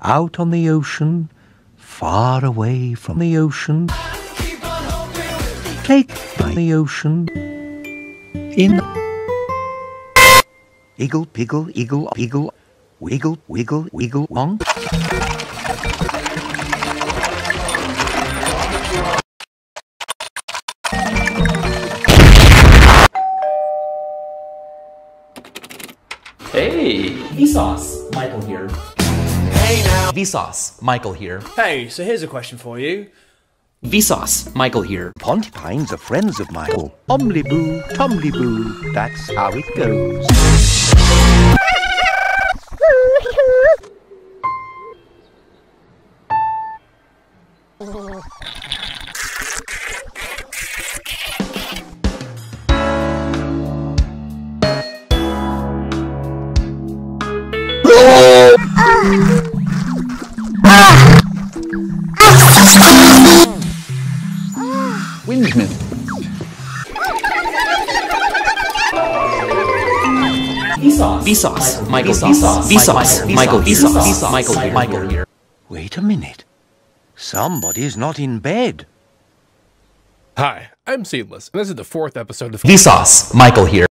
Out on the ocean, far away from the ocean. Take by the ocean. In. Iggle, piggle, eagle, eagle. Wiggle, wiggle, wiggle, wong. Hey, Vsauce, Michael here. Hey now. Vsauce, Michael here. Hey, so here's a question for you. Vsauce, Michael here. Pontypines are friends of Michael. Omly-boo, tomly-boo, that's how it goes. Windmill. Vsauce, Michael, Vsauce, Michael, Vsauce, Michael here. Wait a minute. Somebody's not in bed. Hi, I'm Seedless, and this is the 4th episode of Vsauce, Michael here.